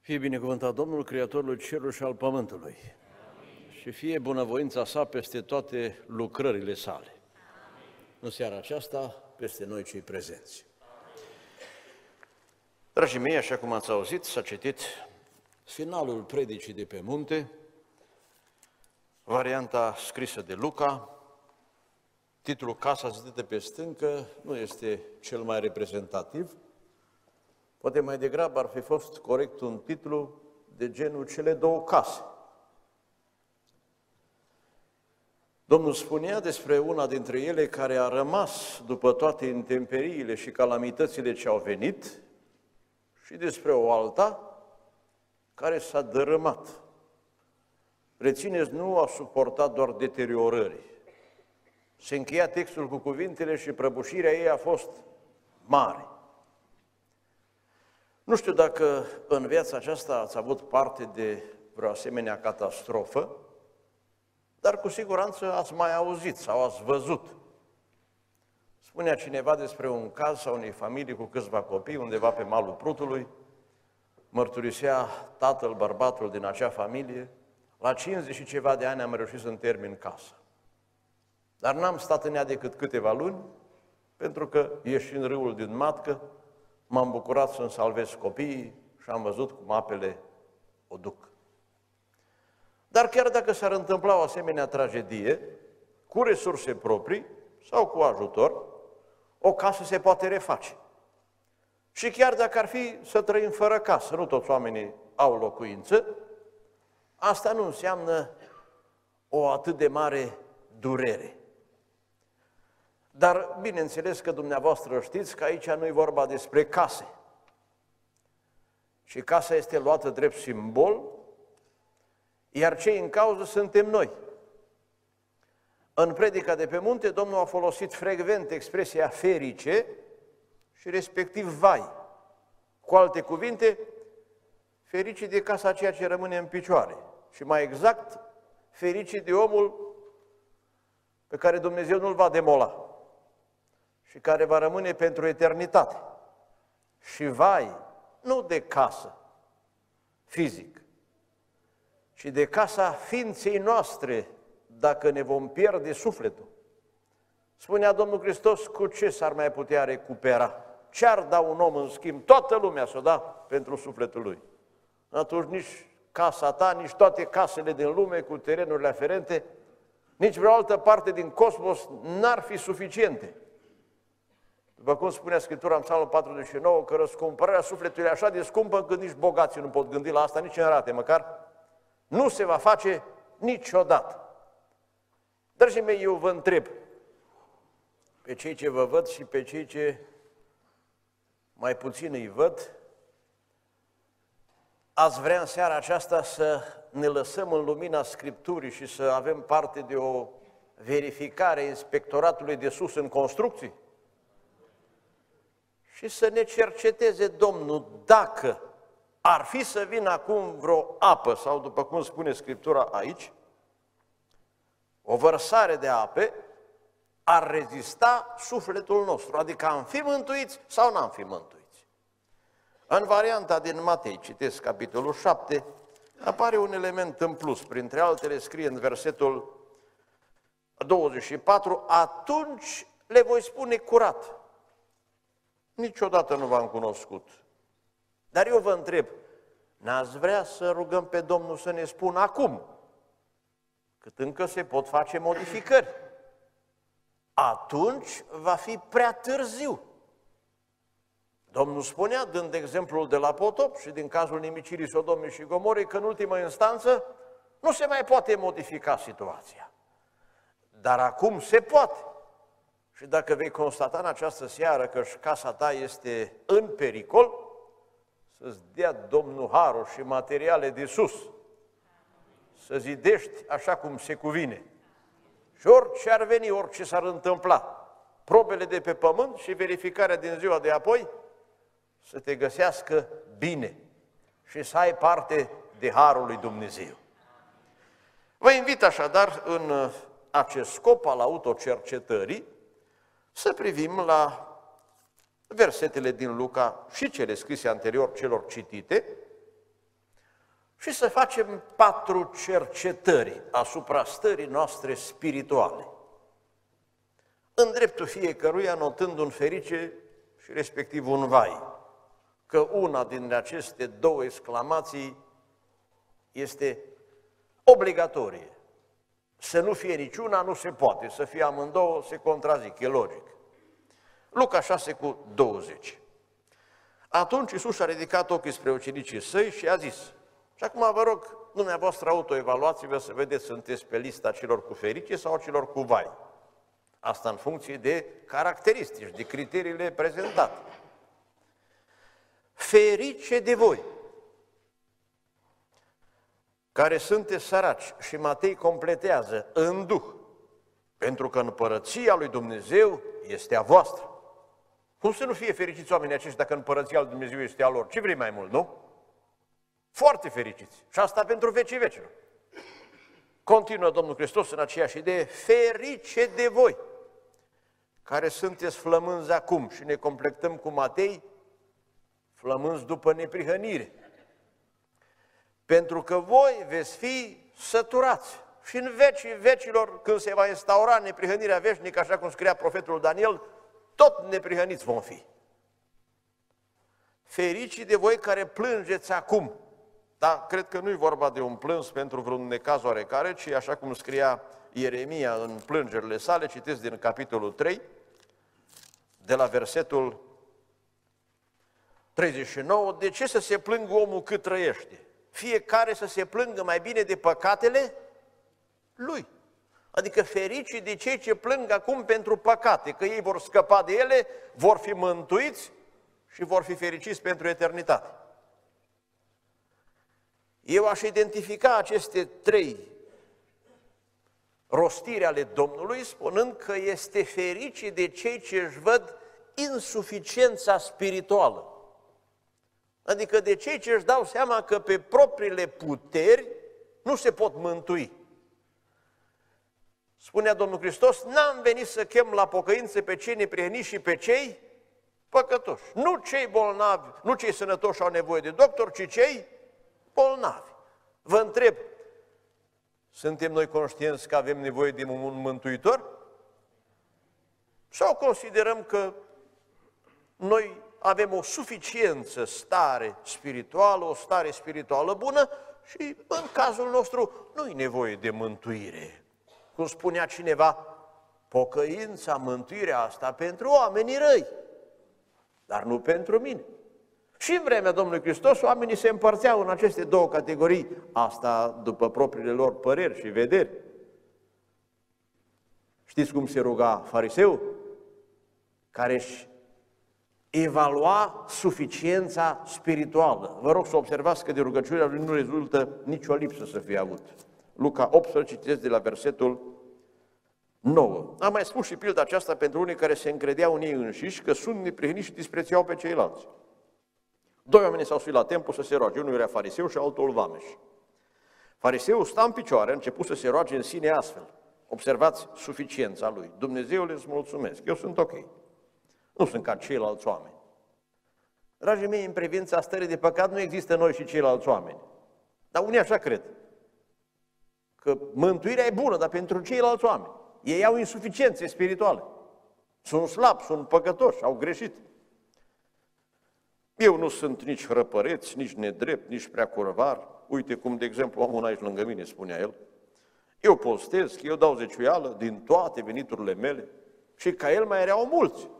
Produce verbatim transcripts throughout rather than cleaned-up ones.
Fie binecuvântat Domnul, Creatorul cerului și al pământului. Amin. Și fie bunăvoința sa peste toate lucrările sale. Amin. În seara aceasta, peste noi cei prezenți. Dragii mei, așa cum ați auzit, s-a citit finalul predicii de pe munte, varianta scrisă de Luca. Titlul Casa zidită pe stâncă nu este cel mai reprezentativ. Poate mai degrabă ar fi fost corect un titlu de genul Cele două case. Domnul spunea despre una dintre ele care a rămas după toate intemperiile și calamitățile ce au venit și despre o alta care s-a dărâmat. Rețineți, nu a suportat doar deteriorări. Se încheia textul cu cuvintele și prăbușirea ei a fost mare. Nu știu dacă în viața aceasta ați avut parte de vreo asemenea catastrofă, dar cu siguranță ați mai auzit sau ați văzut. Spunea cineva despre un caz sau unei familii cu câțiva copii undeva pe malul Prutului, mărturisea tatăl, bărbatul din acea familie, la cincizeci și ceva de ani am reușit să-mi termin casa. Dar n-am stat în ea decât câteva luni, pentru că ieșind râul din matcă, m-am bucurat să-mi salvez copiii și am văzut cum apele o duc. Dar chiar dacă s-ar întâmpla o asemenea tragedie, cu resurse proprii sau cu ajutor, o casă se poate reface. Și chiar dacă ar fi să trăim fără casă, nu toți oamenii au locuință, asta nu înseamnă o atât de mare durere. Dar bineînțeles că dumneavoastră știți că aici nu e vorba despre case. Și casa este luată drept simbol, iar cei în cauză suntem noi. În predica de pe munte, Domnul a folosit frecvent expresia ferice și respectiv vai. Cu alte cuvinte, ferice de casa aceea ce rămâne în picioare. Și mai exact, ferice de omul pe care Dumnezeu nu-l va demola și care va rămâne pentru eternitate. Și vai, nu de casă fizic, ci de casa ființei noastre, dacă ne vom pierde sufletul. Spunea Domnul Hristos, cu ce s-ar mai putea recupera? Ce-ar da un om în schimb? Toată lumea s-o da pentru sufletul lui. Atunci nici casa ta, nici toate casele din lume cu terenurile aferente, nici vreo altă parte din cosmos n-ar fi suficiente. După cum spunea Scriptura în Psalmul patruzeci și nouă, că răscumpărarea sufletului e așa de scumpă încât nici bogații nu pot gândi la asta, nici în rate măcar, nu se va face niciodată. Dragii mei, eu vă întreb, pe cei ce vă văd și pe cei ce mai puțin îi văd, ați vrea în seara aceasta să ne lăsăm în lumina Scripturii și să avem parte de o verificare a inspectoratului de sus în construcții? Și să ne cerceteze Domnul dacă ar fi să vină acum vreo apă, sau după cum spune Scriptura aici, o vărsare de ape, ar rezista sufletul nostru, adică am fi mântuiți sau n-am fi mântuiți. În varianta din Matei, citesc capitolul șapte, apare un element în plus, printre altele scrie în versetul douăzeci și patru, atunci le voi spune curat. Niciodată nu v-am cunoscut. Dar eu vă întreb, n-ați vrea să rugăm pe Domnul să ne spună acum, cât încă se pot face modificări? Atunci va fi prea târziu. Domnul spunea, dând exemplul de la potop și din cazul nimicirii Sodomei și Gomorei, că în ultimă instanță nu se mai poate modifica situația. Dar acum se poate. Și dacă vei constata în această seară că și casa ta este în pericol, să-ți dea Domnul harul și materiale de sus, să zidești așa cum se cuvine. Și orice ar veni, orice s-ar întâmpla, probele de pe pământ și verificarea din ziua de apoi, să te găsească bine și să ai parte de harul lui Dumnezeu. Vă invit așadar în acest scop al autocercetării să privim la versetele din Luca și cele scrise anterior celor citite, și să facem patru cercetări asupra stării noastre spirituale. În dreptul fiecăruia notând un ferice și respectiv un vai, că una dintre aceste două exclamații este obligatorie. Să nu fie niciuna, nu se poate, să fie amândouă, se contrazic, e logic. Luca șase cu douăzeci. Atunci Iisus și-a ridicat ochii spre ucenicii săi și a zis, și acum vă rog, dumneavoastră autoevaluați-vă să vedeți, sunteți pe lista celor cu ferice sau celor cu vai. Asta în funcție de caracteristici, de criteriile prezentate. Ferice de voi, care sunteți săraci, și Matei completează, în duh, pentru că împărăția lui Dumnezeu este a voastră. Cum să nu fie fericiți oamenii aceștia dacă împărăția lui Dumnezeu este a lor? Ce vrei mai mult, nu? Foarte fericiți. Și asta pentru vecii vecilor. Continuă Domnul Hristos în aceeași idee, ferice de voi, care sunteți flămânzi acum, și ne completăm cu Matei, flămânzi după neprihănire. Pentru că voi veți fi săturați. Și în vecii vecilor, când se va instaura neprihănirea veșnică, așa cum scria profetul Daniel, tot neprihăniți vom fi. Fericii de voi care plângeți acum. Dar cred că nu e vorba de un plâns pentru vreun necaz oarecare, ci așa cum scria Ieremia în plângerile sale, citesc din capitolul trei, de la versetul treizeci și nouă, de ce să se plângă omul cât trăiește? Fiecare să se plângă mai bine de păcatele lui. Adică fericii de cei ce plâng acum pentru păcate, că ei vor scăpa de ele, vor fi mântuiți și vor fi fericiți pentru eternitate. Eu aș identifica aceste trei rostiri ale Domnului, spunând că este ferice de cei ce își văd insuficiența spirituală. Adică de cei ce își dau seama că pe propriile puteri nu se pot mântui. Spunea Domnul Hristos, n-am venit să chem la pocăință pe cei neprihăniți și pe cei păcătoși. Nu cei bolnavi, nu cei sănătoși au nevoie de doctor, ci cei bolnavi. Vă întreb, suntem noi conștienți că avem nevoie de un mântuitor? Sau considerăm că noi avem o suficiență stare spirituală, o stare spirituală bună și în cazul nostru nu-i nevoie de mântuire? Cum spunea cineva, pocăința, mântuirea asta pentru oamenii răi, dar nu pentru mine. Și în vremea Domnului Hristos, oamenii se împărțeau în aceste două categorii, asta după propriile lor păreri și vederi. Știți cum se ruga fariseul? Care își evalua suficiența spirituală. Vă rog să observați că de rugăciunea lui nu rezultă nicio lipsă să fie avut. Luca optsprezece, citesc de la versetul nouă. Am mai spus și pilda aceasta pentru unii care se încredeau în ei înșiși că sunt neprihăniți și disprețuiau pe ceilalți. Doi oameni s-au suit la templu să se roage, unul era fariseu și altul vameș. Fariseul sta în picioare, a început să se roage în sine astfel. Observați suficiența lui. Dumnezeule, îți mulțumesc, eu sunt ok. Nu sunt ca ceilalți oameni. Dragii mei, în privința stării de păcat nu există noi și ceilalți oameni. Dar unii așa cred. Că mântuirea e bună, dar pentru ceilalți oameni. Ei au insuficiențe spirituale. Sunt slabi, sunt păcătoși, au greșit. Eu nu sunt nici răpăreț, nici nedrept, nici prea curvar. Uite cum, de exemplu, omul aici lângă mine, spunea el. Eu postez, eu dau zeciuială din toate veniturile mele și ca el mai erau mulți.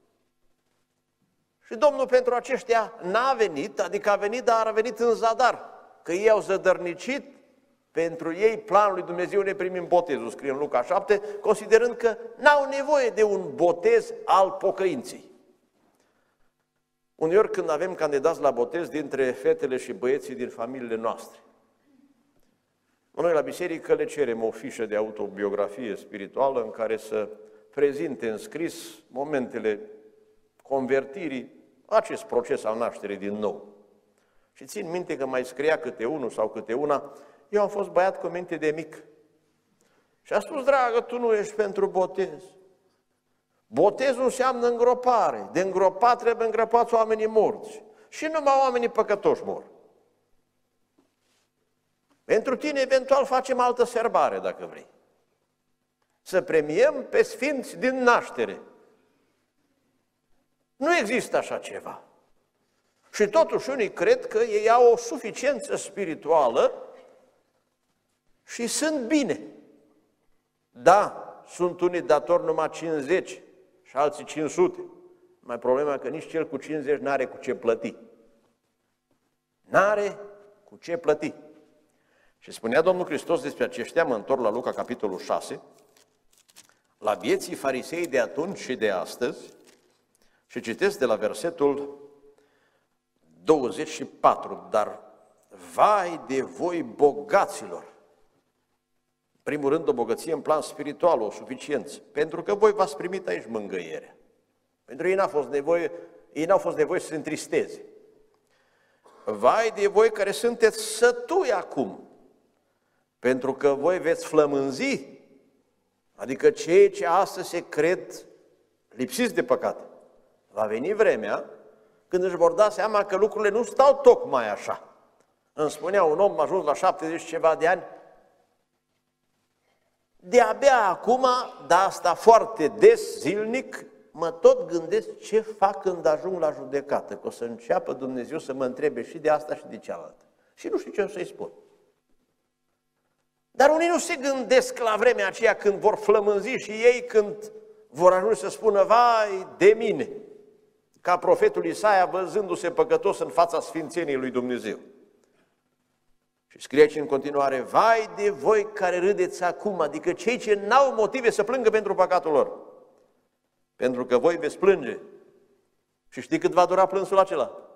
Și Domnul pentru aceștia n-a venit, adică a venit, dar a venit în zadar, că ei au zădărnicit pentru ei planul lui Dumnezeu ne primim botezul, scrie în Luca șapte, considerând că n-au nevoie de un botez al pocăinței. Uneori când avem candidați la botez dintre fetele și băieții din familiile noastre, noi la biserică le cerem o fișă de autobiografie spirituală în care să prezinte în scris momentele convertirii, acest proces al nașterii din nou. Și țin minte că mai scria câte unul sau câte una, eu am fost băiat cu minte de mic. Și a spus, dragă, tu nu ești pentru botez. Botezul înseamnă îngropare. De îngropat trebuie îngropați oamenii morți. Și numai oamenii păcătoși mor. Pentru tine, eventual, facem altă serbare, dacă vrei. Să premiem pe sfinți din naștere. Nu există așa ceva. Și totuși unii cred că ei au o suficiență spirituală și sunt bine. Da, sunt unii datori numai cincizeci și alții cinci sute. Mai problema că nici cel cu cincizeci n-are cu ce plăti. N-are cu ce plăti. Și spunea Domnul Hristos despre aceștia, mă întorc la Luca, capitolul șase, la vieții farisei de atunci și de astăzi, și citesc de la versetul douăzeci și patru, dar vai de voi bogaților! În primul rând, o bogăție în plan spiritual, o suficiență, pentru că voi v-ați primit aici mângâierea. Pentru ei n-a fost nevoie, ei n-au fost nevoie să se întristeze. Vai de voi care sunteți sătui acum, pentru că voi veți flămânzi, adică cei ce astăzi se cred lipsiți de păcat. Va veni vremea când își vor da seama că lucrurile nu stau tocmai așa. Îmi spunea un om ajuns la șaptezeci ceva de ani, de-abia acum, dar asta foarte des, zilnic, mă tot gândesc ce fac când ajung la judecată, că o să înceapă Dumnezeu să mă întrebe și de asta și de cealaltă. Și nu știu ce o să-i spun. Dar unii nu se gândesc la vremea aceea când vor flămânzi și ei când vor ajunge să spună, vai de mine, ca profetul Isaia văzându-se păcătos în fața sfințeniei lui Dumnezeu. Și scrie aici în continuare, vai de voi care râdeți acum, adică cei ce n-au motive să plângă pentru păcatul lor. Pentru că voi veți plânge. Și știi cât va dura plânsul acela?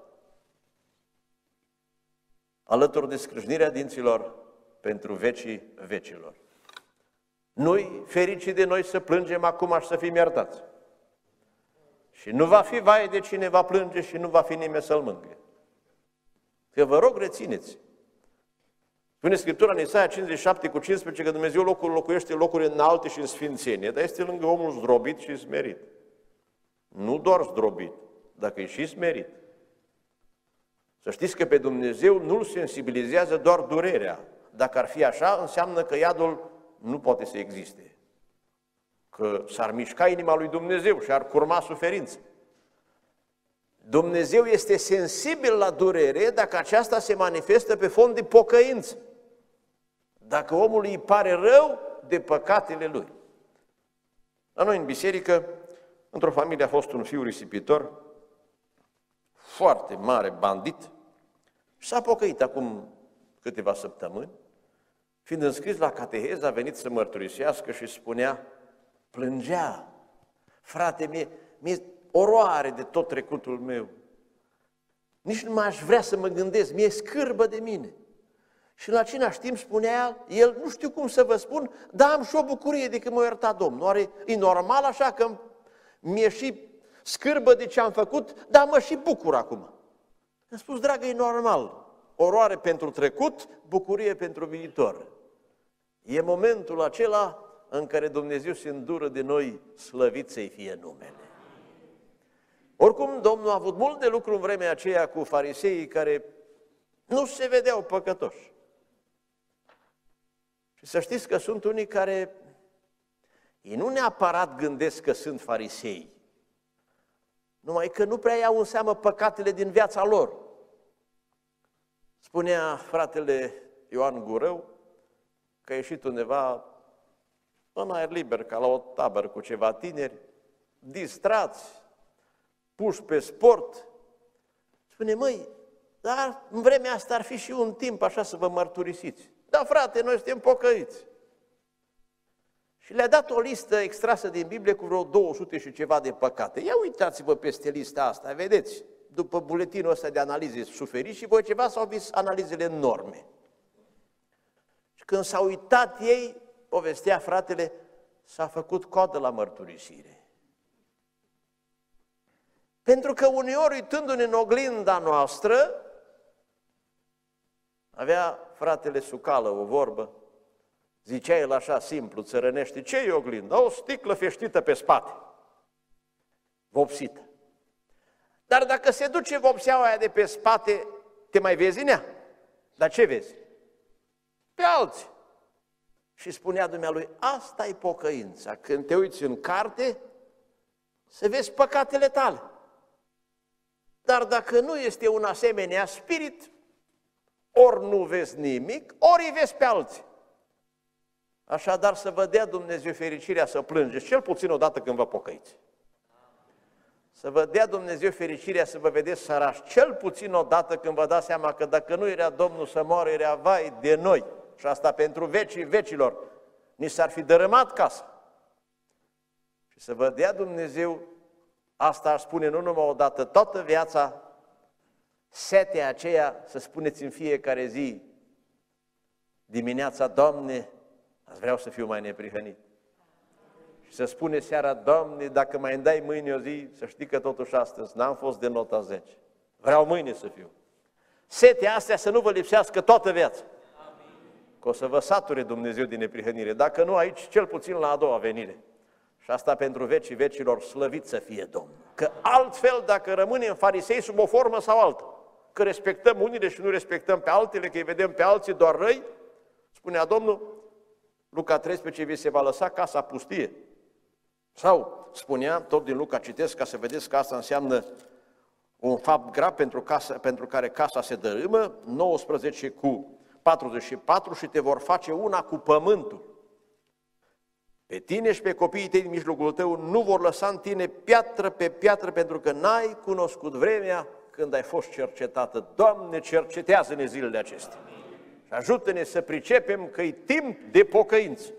Alături de scrâșnirea dinților pentru vecii vecilor. Nu-i fericit de noi să plângem acum și să fim iertați. Și nu va fi vai de cine va plânge și nu va fi nimeni să-l mângâie. Că vă rog, rețineți. Spune Scriptura în Isaia cincizeci și șapte cu cincisprezece că Dumnezeu locul locuiește locuri înalte și în sfințenie, dar este lângă omul zdrobit și smerit. Nu doar zdrobit, dacă e și smerit. Să știți că pe Dumnezeu nu-L sensibilizează doar durerea. Dacă ar fi așa, înseamnă că iadul nu poate să existe. Că s-ar mișca inima lui Dumnezeu și ar curma suferință. Dumnezeu este sensibil la durere dacă aceasta se manifestă pe fond de pocăință. Dacă omul îi pare rău de păcatele lui. La noi în biserică, într-o familie a fost un fiu risipitor, foarte mare bandit, și s-a pocăit acum câteva săptămâni, fiind înscris la cateheză, a venit să mărturisească și spunea, plângea, frate, mie, mie oroare de tot trecutul meu. Nici nu m-aș vrea să mă gândesc, mi-e scârbă de mine. Și în același timp spunea el, nu știu cum să vă spun, dar am și o bucurie de că m-a iertat Domnul. Oare e normal așa că mi-e și scârbă de ce am făcut, dar mă și bucur acum. Am spus, dragă, e normal. Oroare pentru trecut, bucurie pentru viitor. E momentul acela în care Dumnezeu se îndură de noi, slăvit să-i fie numele. Oricum, Domnul a avut mult de lucru în vremea aceea cu fariseii care nu se vedeau păcătoși. Și să știți că sunt unii care, ei nu neapărat gândesc că sunt farisei, numai că nu prea iau în seamă păcatele din viața lor. Spunea fratele Ioan Gurău că a ieșit undeva în aer liber, ca la o tabără cu ceva tineri, distrați, puși pe sport. Spune, măi, dar în vremea asta ar fi și un timp așa să vă mărturisiți. Da, frate, noi suntem pocăiți. Și le-a dat o listă extrasă din Biblie cu vreo două sute și ceva de păcate. Ia uitați-vă peste lista asta, vedeți, după buletinul ăsta de analize suferiți și voi ceva sau vis analizele enorme. Și când s-au uitat ei, povestea fratele, s-a făcut coadă la mărturisire. Pentru că uneori, uitându-ne în oglinda noastră, avea fratele Sucală o vorbă, zicea el așa simplu, țărănește, ce e oglinda? O sticlă feștită pe spate, vopsită. Dar dacă se duce vopseaua aia de pe spate, te mai vezi în ea? Dar ce vezi? pe alții. Și spunea dumnealui, asta e pocăința, când te uiți în carte, să vezi păcatele tale. Dar dacă nu este un asemenea spirit, ori nu vezi nimic, ori îi vezi pe alții. Așadar să vă dea Dumnezeu fericirea să plângeți, cel puțin odată când vă pocăiți. Să vă dea Dumnezeu fericirea să vă vedeți sărași, cel puțin odată când vă dați seama că dacă nu era Domnul să moară, era vai de noi. Și asta pentru vecii vecilor. Ni s-ar fi dărâmat casa. Și să vă dea Dumnezeu, asta ar spune nu numai odată, toată viața, setea aceea, să spuneți în fiecare zi, dimineața, Doamne, azi vreau să fiu mai neprihănit. Și să spune seara, Doamne, dacă mai îmi dai mâine o zi, să știi că totuși astăzi n-am fost de nota zece. Vreau mâine să fiu. Setea astea să nu vă lipsească toată viața. Că o să vă sature Dumnezeu din neprihănire. Dacă nu aici, cel puțin la a doua venire. Și asta pentru vecii vecilor, slăvit să fie Domnul. Că altfel, dacă rămânem farisei sub o formă sau alta, că respectăm unile și nu respectăm pe altele, că îi vedem pe alții doar răi, spunea Domnul, Luca treisprezece, vi se va lăsa casa pustie. Sau spunea, tot din Luca citesc, ca să vedeți că asta înseamnă un fapt grav pentru, casa, pentru care casa se dărâmă, nouăsprezece cu patruzeci și patru, și te vor face una cu pământul. Pe tine și pe copiii tăi din mijlocul tău nu vor lăsa în tine piatră pe piatră, pentru că n-ai cunoscut vremea când ai fost cercetată. Doamne, cercetează-ne zilele acestea. Și ajută-ne să pricepem că e timp de pocăință.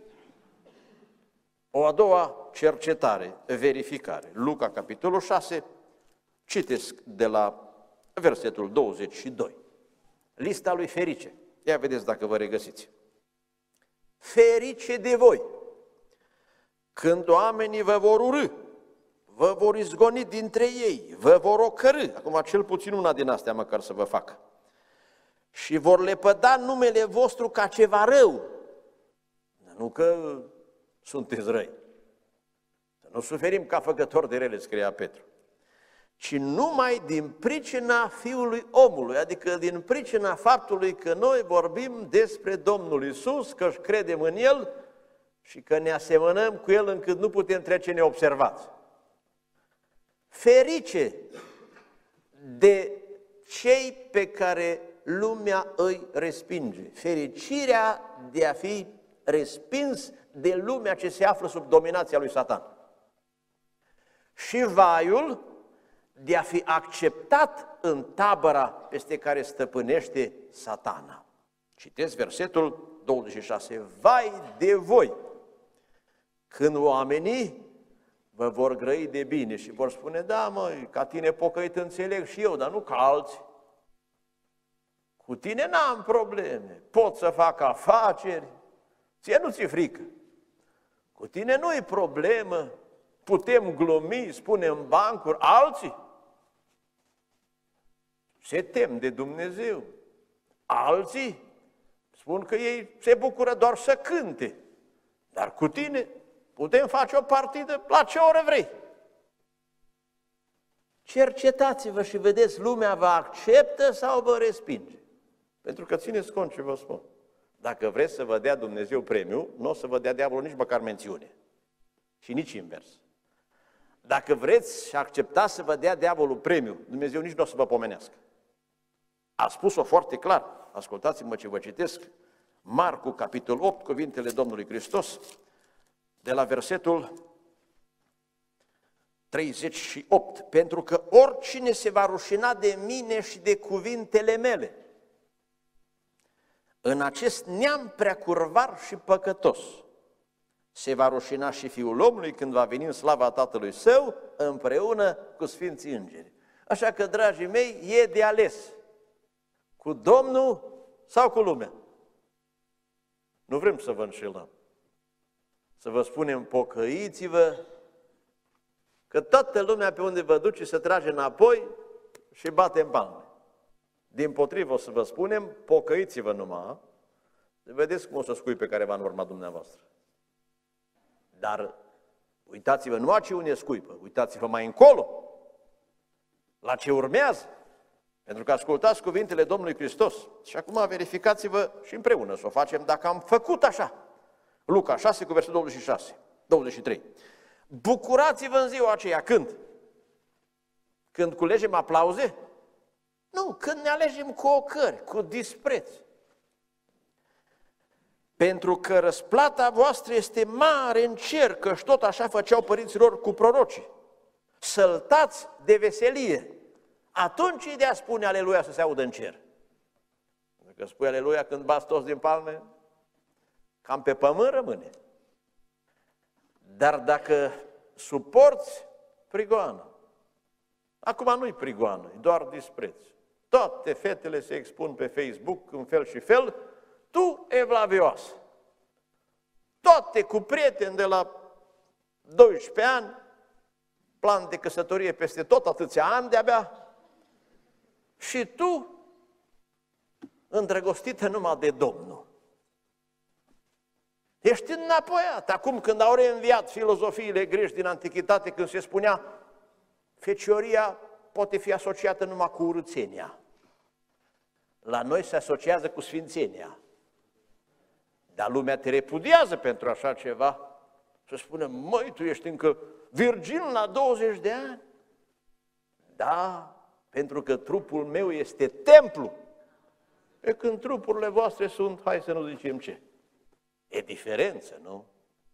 O a doua cercetare, verificare. Luca, capitolul șase, citesc de la versetul douăzeci și doi. Lista lui Ferice. Ia vedeți dacă vă regăsiți. Ferice de voi, când oamenii vă vor urâ, vă vor izgoni dintre ei, vă vor ocărî, acum cel puțin una din astea măcar să vă facă, și vor lepăda numele vostru ca ceva rău, nu că sunteți răi, să nu suferim ca făcători de rele, scria Petru, ci numai din pricina Fiului omului, adică din pricina faptului că noi vorbim despre Domnul Iisus, că credem în El și că ne asemănăm cu El încât nu putem trece neobservați. Ferice de cei pe care lumea îi respinge. Fericirea de a fi respins de lumea ce se află sub dominația lui Satan. Și vaiul de a fi acceptat în tabăra peste care stăpânește Satana. Citesc versetul douăzeci și șase. Vai de voi, când oamenii vă vor grăi de bine și vor spune, da măi, ca tine pocăit înțeleg și eu, dar nu ca alții. Cu tine n-am probleme, pot să fac afaceri, ție nu ți-e frică. Cu tine nu-i problemă, putem glumi, spunem bancuri, alții se tem de Dumnezeu. Alții spun că ei se bucură doar să cânte, dar cu tine putem face o partidă la ce oră vrei. Cercetați-vă și vedeți, lumea vă acceptă sau vă respinge. Pentru că țineți cont ce vă spun. Dacă vreți să vă dea Dumnezeu premiu, nu o să vă dea diavolul nici măcar mențiune. Și nici invers. Dacă vreți și acceptați să vă dea diavolul premiu, Dumnezeu nici nu o să vă pomenească. A spus-o foarte clar. Ascultați-mă ce vă citesc. Marcu, capitolul opt, cuvintele Domnului Hristos, de la versetul treizeci și opt. Pentru că oricine se va rușina de mine și de cuvintele mele, în acest neam prea curvar și păcătos, se va rușina și Fiul omului când va veni în slava Tatălui Său împreună cu Sfinții Îngeri. Așa că, dragii mei, e de ales. Cu Domnul sau cu lumea? Nu vrem să vă înșelăm. Să vă spunem, pocăiți-vă, că toată lumea pe unde vă duce se trage înapoi și bate în palme. Dimpotrivă o să vă spunem, pocăiți-vă numai, să vedeți cum o să scuipe careva în urma dumneavoastră. Dar uitați-vă numai ce unde scuipă, uitați-vă mai încolo, la ce urmează. Pentru că ascultați cuvintele Domnului Hristos. Și acum verificați-vă și împreună să o facem dacă am făcut așa. Luca șase cu versetul douăzeci și șase, douăzeci și trei. Bucurați-vă în ziua aceea. Când? Când culegem aplauze? Nu, când ne alegem cu ocări, cu dispreț. Pentru că răsplata voastră este mare în cer, căci tot așa făceau părinților cu prorocii. Săltați de veselie. Atunci ideea spune aleluia să se audă în cer. Dacă spui aleluia când bați toți din palme, cam pe pământ rămâne. Dar dacă suporți prigoană, acum nu-i prigoană, e doar dispreț. Toate fetele se expun pe Facebook în fel și fel, tu evlavioasă. Toate cu prieteni de la doisprezece ani, plan de căsătorie peste tot, atâția ani de-abia, și tu îndrăgostită numai de Domnul. Ești înapoiat. Acum când au reînviat filozofiile greci din antichitate, când se spunea fecioria poate fi asociată numai cu urâțenia. La noi se asociază cu sfințenia. Dar lumea te repudiază pentru așa ceva. Să spună, măi, tu ești încă virgin la douăzeci de ani? Da, pentru că trupul meu este templu. E când trupurile voastre sunt, hai să nu zicem ce. E diferență, nu?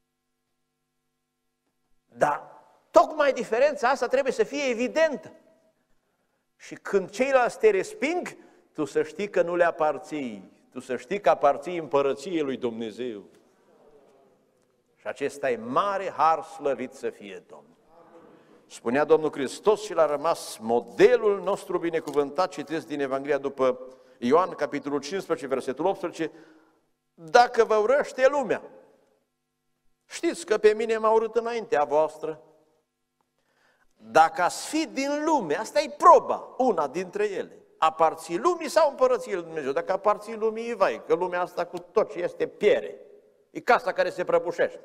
Dar tocmai diferența asta trebuie să fie evidentă. Și când ceilalți te resping, tu să știi că nu le aparții. Tu să știi că aparții împărăției lui Dumnezeu. Și acesta e mare har, slăvit să fie Domnul. Spunea Domnul Hristos și l-a rămas modelul nostru binecuvântat, citesc din Evanghelia după Ioan, capitolul cincisprezece, versetul optsprezece, dacă vă urăște lumea, știți că pe mine m-a urât înaintea voastră. Dacă ați fi din lume, asta e proba, una dintre ele. Aparții lumii sau împărăției lui Dumnezeu? Dacă aparții lumii, vai, că lumea asta cu tot ce este piere. E casa care se prăbușește.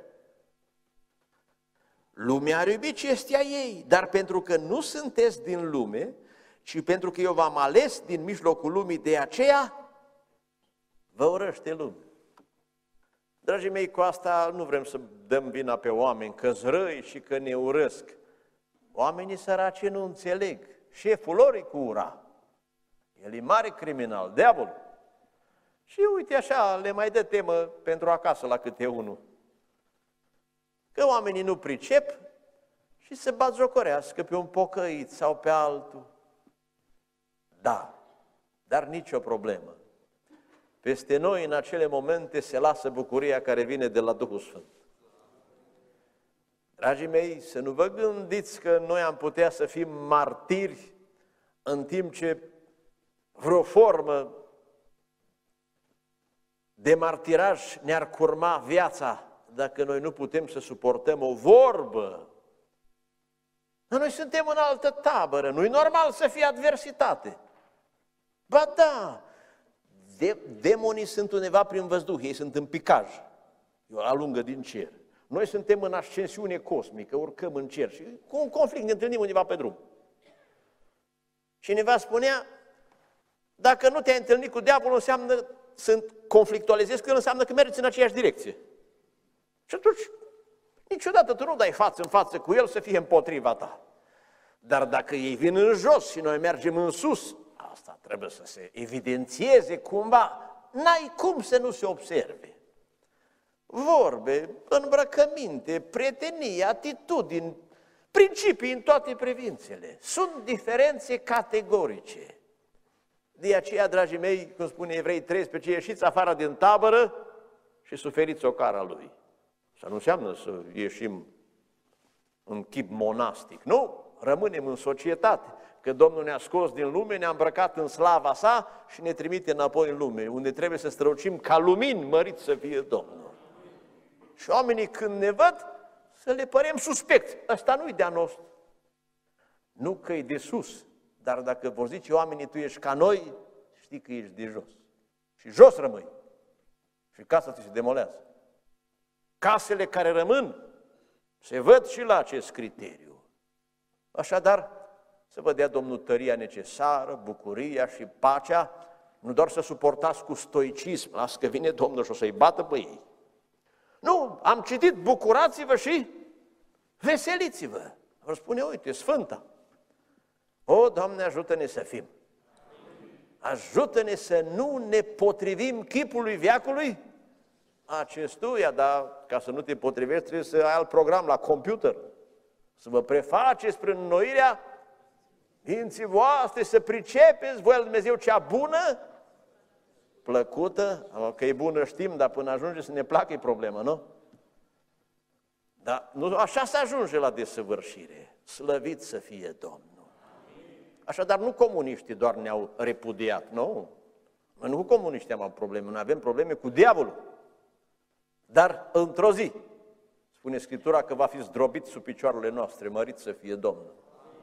Lumea are iubit ce este a ei, dar pentru că nu sunteți din lume, ci pentru că eu v-am ales din mijlocul lumii, de aceea vă urăște lumea. Dragii mei, cu asta nu vrem să dăm vina pe oameni, că-s răi și că ne urăsc. Oamenii săraci nu înțeleg. Șeful lor e cu ura. El e mare criminal, diavolul. Și uite așa, le mai dă temă pentru acasă la câte unul. Că oamenii nu pricep și se batjocorească pe un pocăit sau pe altul. Da, dar nicio problemă. Peste noi, în acele momente, se lasă bucuria care vine de la Duhul Sfânt. Dragii mei, să nu vă gândiți că noi am putea să fim martiri în timp ce vreo formă de martiraj ne-ar curma viața dacă noi nu putem să suportăm o vorbă. Noi suntem în altă tabără, nu-i normal să fie adversitate. Ba da, de demonii sunt undeva prin văzduh, ei sunt în picaj, o alungă din cer. Noi suntem în ascensiune cosmică, urcăm în cer și cu un conflict ne întâlnim undeva pe drum. Cineva spunea, dacă nu te-ai întâlnit cu diavolul, înseamnă, sunt conflictualizezi, că înseamnă că mergi în aceeași direcție. Și atunci, niciodată tu nu dai față în față cu el să fie împotriva ta. Dar dacă ei vin în jos și noi mergem în sus, asta trebuie să se evidențieze cumva, n-ai cum să nu se observe. Vorbe, îmbrăcăminte, prietenii, atitudini, principii în toate privințele. Sunt diferențe categorice. De aceea, dragii mei, cum spune Evrei treisprezece, ieșiți afară din tabără și suferiți ocara lui. Asta nu înseamnă să ieșim în chip monastic. Nu, rămânem în societate. Că Domnul ne-a scos din lume, ne-a îmbrăcat în slava sa și ne trimite înapoi în lume, unde trebuie să strălucim ca lumini, mărit să fie Domnul. Și oamenii când ne văd, să le părem suspecți. Ăsta nu-i de-a nostru. Nu că e de sus, dar dacă vor zice oamenii, tu ești ca noi, știi că ești de jos. Și jos rămâi. Și casa ți se demolează. Casele care rămân se văd și la acest criteriu. Așadar, să vă dea Domnul tăria necesară, bucuria și pacea, nu doar să suportați cu stoicism, las că vine Domnul și o să-i bată pe ei. Nu, am citit, bucurați-vă și veseliți-vă. Vă spune, uite, Sfânta. O, Doamne, ajută-ne să fim. Ajută-ne să nu ne potrivim chipului veacului acestuia, dar ca să nu te potrivești trebuie să ai alt program la computer, să vă prefaceți prin înnoirea minții voastre, să pricepeți voia lui Dumnezeu cea bună, plăcută, că e bună știm, dar până ajunge să ne placă e problemă, nu? Dar nu, așa se ajunge la desăvârșire, slăvit să fie Domnul. Așadar, nu comuniștii doar ne-au repudiat, nu. Noi nu cu comuniștii am avut probleme, noi avem probleme cu diavolul. Dar într-o zi, spune Scriptura că va fi zdrobit sub picioarele noastre, mărit să fie Domnul.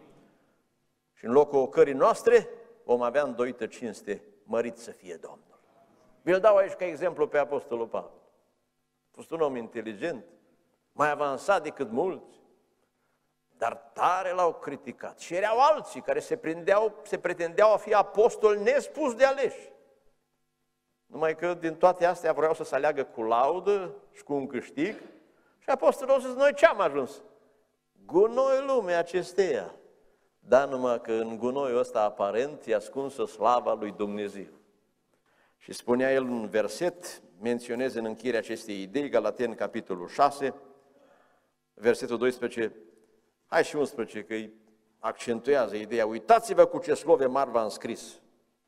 Și în locul ocării noastre vom avea îndoită cinste, mărit să fie Domnul. Vi-l dau aici ca exemplu pe Apostolul Pavel. A fost un om inteligent, mai avansat decât mulți, dar tare l-au criticat. Și erau alții care se, prindeau, se pretendeau a fi apostoli nespus de aleși. Numai că din toate astea vreau să se aleagă cu laudă și cu un câștig. Și apostolul a zis, noi ce am ajuns? Gunoi lumea acesteia. Dar numai că în gunoiul ăsta aparent e ascunsă slava lui Dumnezeu. Și spunea el un verset, menționez în încheierea acestei idei, Galateni, capitolul șase, versetul doisprezece, hai și unsprezece, că îi accentuează ideea. Uitați-vă cu ce slove mari v-am scris.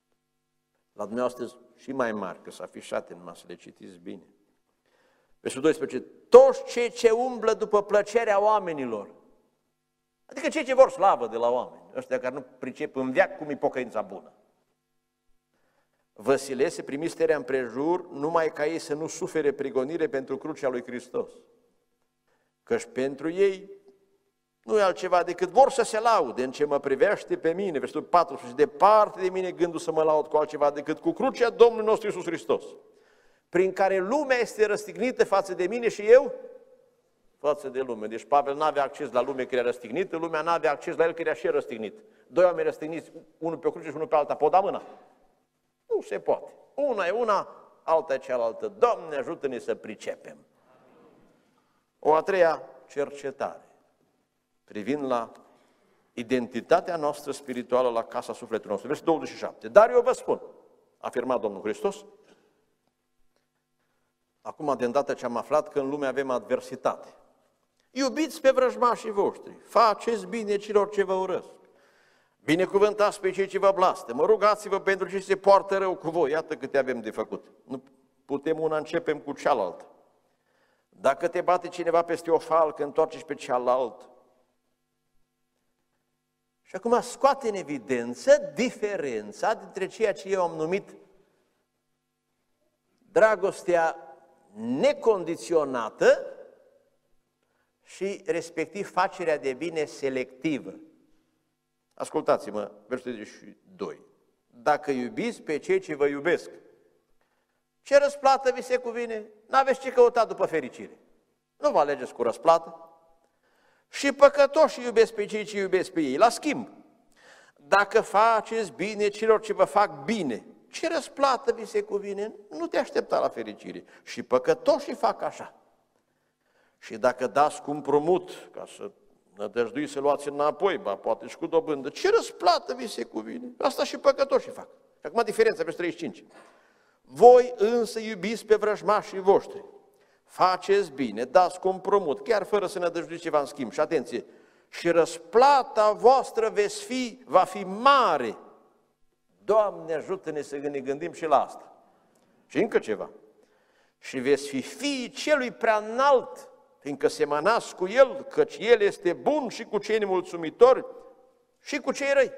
La dumneavoastră și mai mari, că s-a afișat în masă, le citiți bine. Versetul doisprezece, toți cei ce umblă după plăcerea oamenilor, adică cei ce vor slavă de la oameni, ăștia care nu pricep în veac cum e pocăința bună. Vă silesc să primiți terea împrejur, numai ca ei să nu sufere prigonire pentru crucea lui Hristos. Căci pentru ei nu e altceva decât vor să se laude în ce mă privește pe mine. Versetul patruzeci, departe de mine gândul să mă laud cu altceva decât cu crucea Domnului nostru Iisus Hristos, prin care lumea este răstignită față de mine și eu față de lume. Deci Pavel n-avea acces la lume că era răstignită, lumea n-avea acces la el că era și răstignit. Doi oameni răstigniți, unul pe o cruce și unul pe alta, pot da mâna? Nu se poate. Una e una, alta e cealaltă. Doamne, ajută-ne să pricepem. O a treia cercetare, privind la identitatea noastră spirituală la casa sufletului nostru. Versetul douăzeci și șapte. Dar eu vă spun, a afirmat Domnul Hristos, acum de îndată ce am aflat că în lume avem adversitate, iubiți pe vrăjmașii voștri, faceți bine celor ce vă urăsc, binecuvântați pe cei ce vă blastămă, rugați-vă pentru cei ce se poartă rău cu voi. Iată câte avem de făcut. Nu putem una, începem cu cealaltă. Dacă te bate cineva peste o falcă, întoarce-și pe cealaltă. Și acum scoate în evidență diferența dintre ceea ce eu am numit dragostea necondiționată și respectiv facerea de bine selectivă. Ascultați-mă, versetul treizeci și doi. Dacă iubiți pe cei ce vă iubesc, ce răsplată vi se cuvine? N-aveți ce căuta după fericire. Nu vă alegeți cu răsplată. Și păcătoși iubesc pe cei ce iubesc pe ei. La schimb, dacă faceți bine celor ce vă fac bine, ce răsplată vi se cuvine? Nu te aștepta la fericire. Și păcătoșii fac așa. Și dacă dați cu împrumut, ca să nădăjdui să luați înapoi, ba, poate și cu dobândă, ce răsplată vi se cuvine? Asta și păcătoșii fac. Și acum diferența pe treizeci și cinci. Voi însă iubiți pe vrăjmașii voștri, faceți bine, dați cu împrumut, chiar fără să nădăjduiți ceva în schimb. Și atenție, și răsplata voastră veți fi, va fi mare. Doamne, ajută-ne să ne gândim și la asta. Și încă ceva. Și veți fi fiii celui prea înalt, fiindcă semănați cu El, căci El este bun și cu cei nemulțumitori și cu cei răi.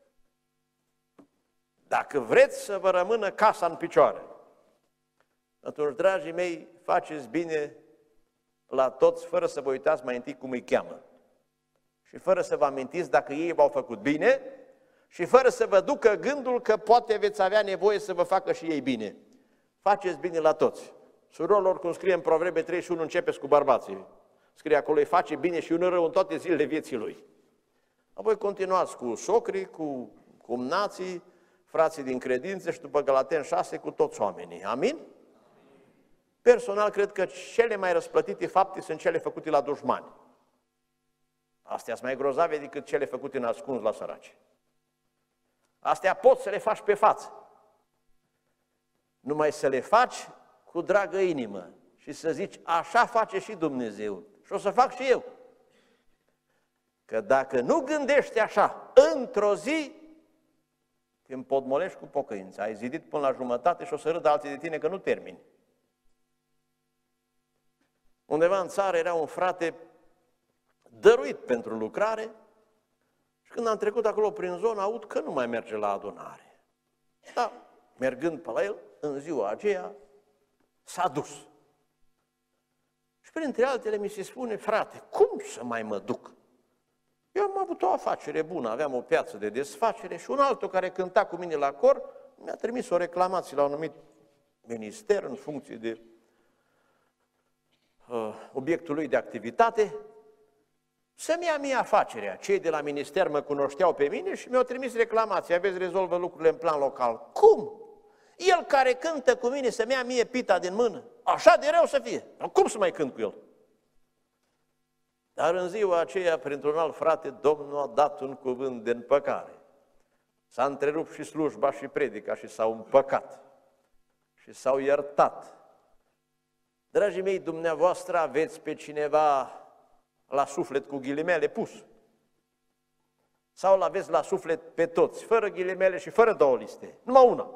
Dacă vreți să vă rămână casa în picioare, atunci, dragii mei, faceți bine la toți, fără să vă uitați mai întâi cum îi cheamă. Și fără să vă amintiți dacă ei v-au făcut bine și fără să vă ducă gândul că poate veți avea nevoie să vă facă și ei bine. Faceți bine la toți. Surorilor, cum scrie în Proverbe treizeci și unu, începeți cu bărbații. Scrie acolo, îi face bine și un rău în toate zilele vieții lui. Apoi continuați cu socrii, cu cumnații, frații din credință și după Galateni șase cu toți oamenii. Amin? Personal, cred că cele mai răsplătite fapte sunt cele făcute la dușmani. Astea sunt mai grozave decât cele făcute în ascuns la săraci. Astea poți să le faci pe față. Numai să le faci cu dragă inimă și să zici, așa face și Dumnezeu și o să fac și eu. Că dacă nu gândești așa, într-o zi te împotmolești cu pocăință. Ai zidit până la jumătate și o să râdă alții de tine că nu termini. Undeva în țară era un frate dăruit pentru lucrare și când am trecut acolo prin zonă, aud că nu mai merge la adunare. Da, mergând pe la el, în ziua aceea, s-a dus. Și printre altele mi se spune, frate, cum să mai mă duc? Eu am avut o afacere bună, aveam o piață de desfacere și un altul care cânta cu mine la cor mi-a trimis o reclamație la un anumit minister în funcție de uh, obiectul lui de activitate, să-mi ia mie afacerea. Cei de la minister mă cunoșteau pe mine și mi-au trimis reclamații, aveți, rezolvă lucrurile în plan local. Cum? El care cântă cu mine să-mi ia mie pita din mână? Așa de rău să fie. Cum să mai cânt cu el? Dar în ziua aceea, printr-un alt frate, Domnul a dat un cuvânt de împăcare. S-a întrerupt și slujba și predica și s-au împăcat și s-au iertat. Dragii mei, dumneavoastră aveți pe cineva la suflet cu ghilimele pus? Sau l-aveți la suflet pe toți, fără ghilimele și fără două liste? Numai una.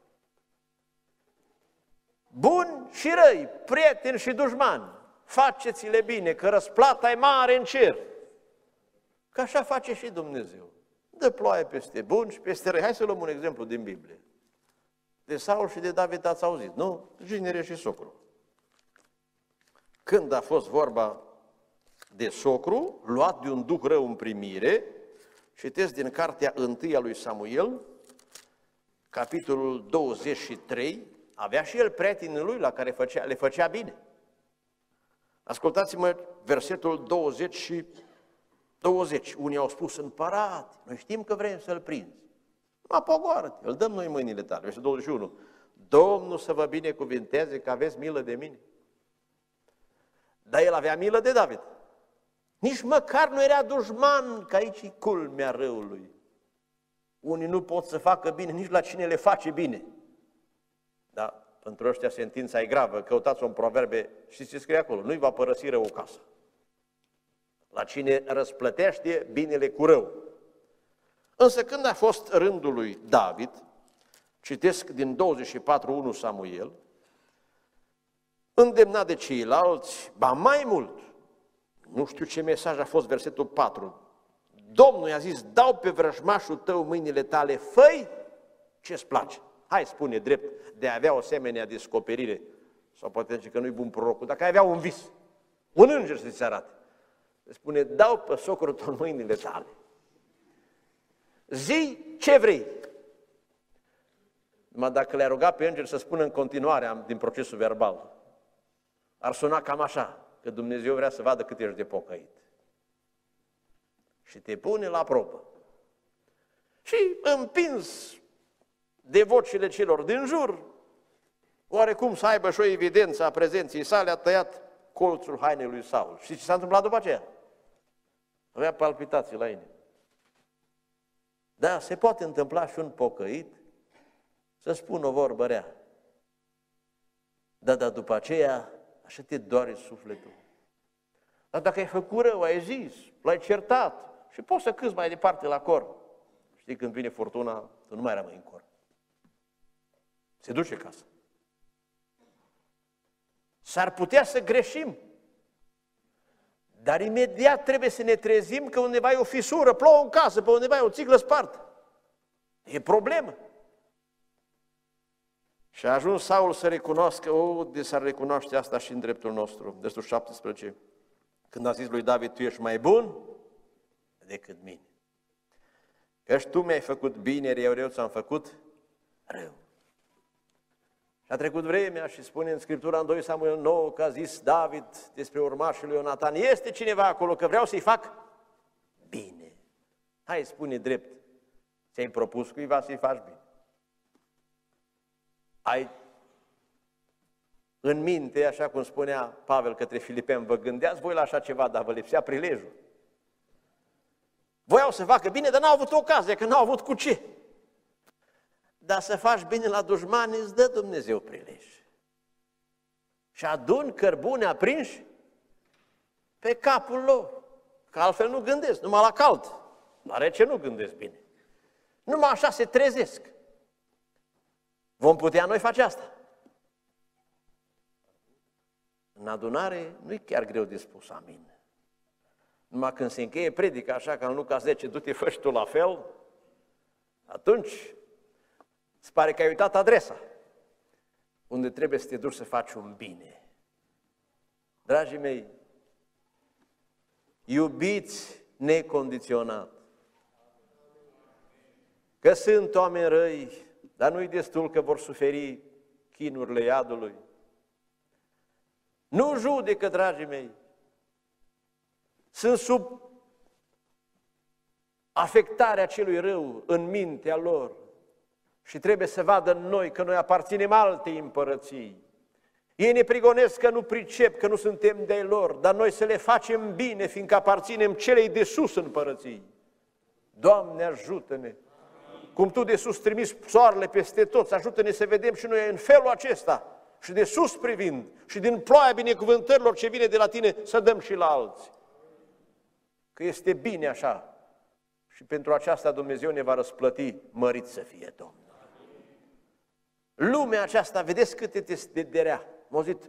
Buni și răi, prieteni și dușmani, faceți-le bine, că răsplata e mare în cer. Că așa face și Dumnezeu. Dă ploaie peste buni și peste răi. Hai să luăm un exemplu din Biblie. De Saul și de David ați auzit, nu? Ginere și socru. Când a fost vorba de socru, luat de un duh rău în primire, citesc din cartea întâia lui Samuel, capitolul douăzeci și trei, avea și el prietenii lui la care făcea, le făcea bine. Ascultați-mă versetul douăzeci și douăzeci. Unii au spus, împărat, noi știm că vrem să-l prinzi. Mă pogoară-te, îl dăm noi în mâinile tale. Versetul douăzeci și unu. Domnul să vă binecuvinteze că aveți milă de mine. Dar el avea milă de David. Nici măcar nu era dușman, că aici e culmea răului. Unii nu pot să facă bine, nici la cine le face bine. Da, pentru ăștia sentința e gravă, căutați-o în proverbe și se scrie acolo, nu-i va părăsi rău o casă. La cine răsplătește binele cu rău. Însă când a fost rândul lui David, citesc din douăzeci și patru unu Samuel, îndemnat de ceilalți, ba mai mult, nu știu ce mesaj a fost versetul patru, Domnul i-a zis, dau pe vrăjmașul tău mâinile tale, fă-i ce-ți place. Hai, spune drept, de a avea o asemenea descoperire, sau poate zice că nu-i bun prorocul, dacă ai avea un vis, un înger să-ți arate, spune, dau pe socrul tău mâinile tale. Zi ce vrei. Numai dacă le-a rugat pe înger să spună în continuare din procesul verbal, ar suna cam așa, că Dumnezeu vrea să vadă cât ești de pocăit. Și te pune la probă. Și împins de vocile celor din jur, oarecum să aibă și o evidență a prezenței sale, a tăiat colțul hainei lui Saul. Și ce s-a întâmplat după aceea? Avea palpitații la inimă. Da, se poate întâmpla și un pocăit să spună o vorbă rea. Da, dar după aceea, așa te doare sufletul. Dar dacă ai făcut rău, ai zis, l-ai certat și poți să câți mai departe la cor. Știi, când vine furtuna, tu nu mai rămâi în cor. Se duce casă. S-ar putea să greșim, dar imediat trebuie să ne trezim că undeva e o fisură, plouă în casă, pe undeva e o țiglă spartă. E problemă. Și a ajuns Saul să recunoască, o, de s-ar recunoaște asta și în dreptul nostru, versetul șaptesprezece, când a zis lui David, tu ești mai bun decât mine. Căci tu mi-ai făcut bine, eu rău ți-am făcut rău. Și a trecut vremea și spune în Scriptura în doi Samuel nouă că a zis David despre urmașul lui Ionatan, este cineva acolo că vreau să-i fac bine. Hai, spune drept, ți-ai propus cuiva să-i faci bine. Ai în minte, așa cum spunea Pavel către Filipeni, vă gândeați voi la așa ceva, dar vă lipsea prilejul. Voiau să facă bine, dar n-au avut ocazie, că n-au avut cu ce. Dar să faci bine la dușmani, îți dă Dumnezeu prilej. Și adun cărbune aprinși pe capul lor, că altfel nu gândesc, numai la cald. La rece nu gândesc bine. Numai așa se trezesc. Vom putea noi face asta. În adunare nu e chiar greu de spus amin. Numai când se încheie predica așa ca în Luca zece, du-te, fă și tu la fel, atunci îți pare că ai uitat adresa, unde trebuie să te duci să faci un bine. Dragii mei, iubiți necondiționat. Că sunt oameni răi, dar nu-i destul că vor suferi chinurile iadului. Nu judecă, dragii mei. Sunt sub afectarea celui rău în mintea lor și trebuie să vadă în noi că noi aparținem altei împărății. Ei ne prigonesc că nu pricep, că nu suntem de-ai lor, dar noi să le facem bine, fiindcă aparținem celei de sus împărății. Doamne, ajută-ne! Cum Tu de sus trimis soarele peste toți, ajută-ne să vedem și noi în felul acesta, și de sus privind, și din ploaia binecuvântărilor ce vine de la Tine, să dăm și la alții. Că este bine așa. Și pentru aceasta Dumnezeu ne va răsplăti, mărit să fie Domnul. Lumea aceasta, vedeți cât este de rea. M-a auzit